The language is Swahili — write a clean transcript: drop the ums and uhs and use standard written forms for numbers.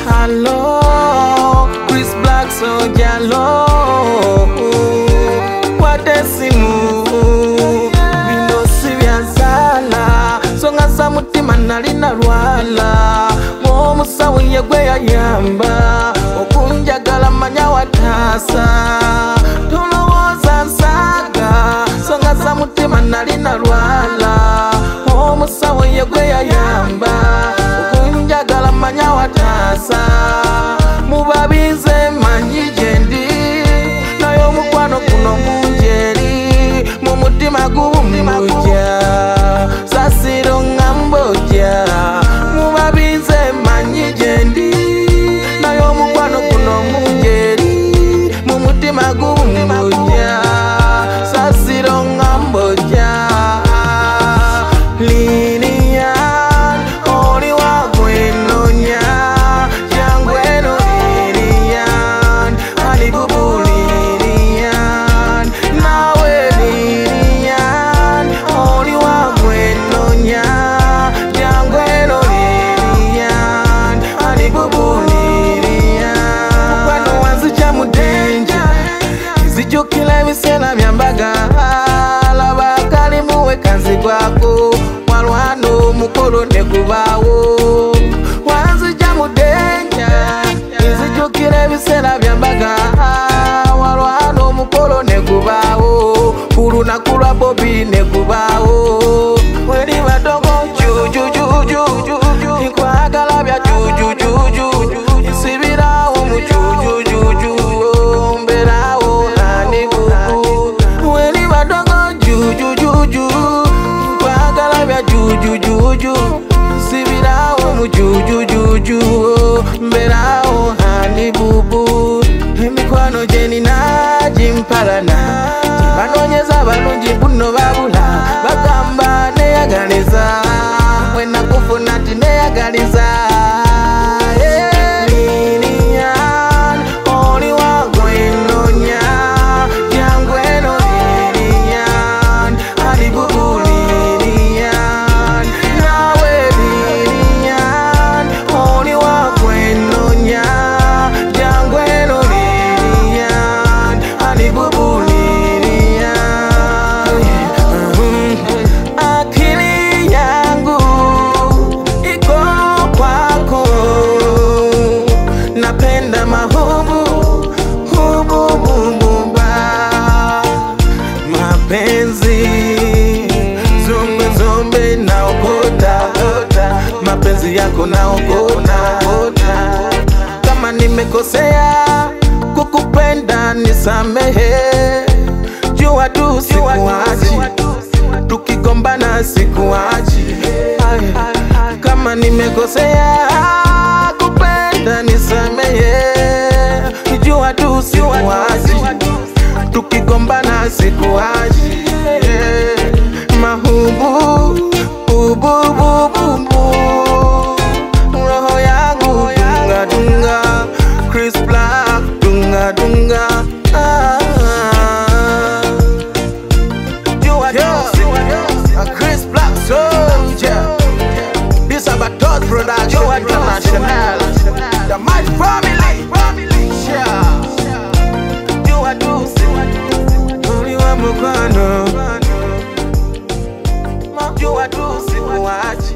Hello, Chris Black Soldier low. What a simu Bino sivya zala Songa sa mutima nalina rwala Musawu yegwe ya yamba Okunjagala manya watasa Tulowoza nsaga Songa sa mutima nalina rwala Musawu yegwe ya yamba Okunjagala manya watasa Mubabize manyi jendi Nayo mukwano kuno munjeri Mumutima gumuja Sasiro ngamboja Mubabize manyi jendi Nayo mukwano kuno munjeri Mumutima gumuja Sasiro ngamboja Linian Oli wagwenonya Jangweno Linian Alibubu Linian Nawe Linian Oli wagwenonya Jangweno Linian Alibubu Linian Mukwano wanzija mudenja Zijukila ebiseera byambaga Laba kalimuwe kanzi gwako Walwano mukolo negubaawo Wanzija mudenja Zijukila ebiseera byambaga Walwano mukolo negubaawo Kulunaku lwa Bobby negubaawo Weli badogo jujujuju Nkwagala bya jujujuju Nsibirawo mu jujujuju Mberawo hani bubu Weli badogo jujujuju Nkwagala bya jujujuju Nsibirawo mu jujujuju Mberawo hani bubu Emikwano jenina jimpalana Banonyeza balungi buno babula Bagamba neyagaliza Wena kufuna ti neyagaliza Linian Oli wagwenonya Jangweno Linian Alibubu Linian Nawe Linian Oli wagwenonya Jangweno Linian Alibubu Linian Akili yangu iko kwako Napenda mahubu Hubu bumba Mapenzi Zombe zombe naokota Mapenzi yako naokota Kama nimekosea Kukupenda nisamehe Jua tu sikuachi Tukigombana sikuachi Kama nimekosea Kupenda nisamehe Jua tu sikuachi Tukigombana sikuachi Mahubu Ubu bu bu bu Roho yangu dunga dunga Chris Black dunga dunga Chris Black Soldier This about Todd Production International The Mighty Family You are do Only one mukwano You are do sikuachi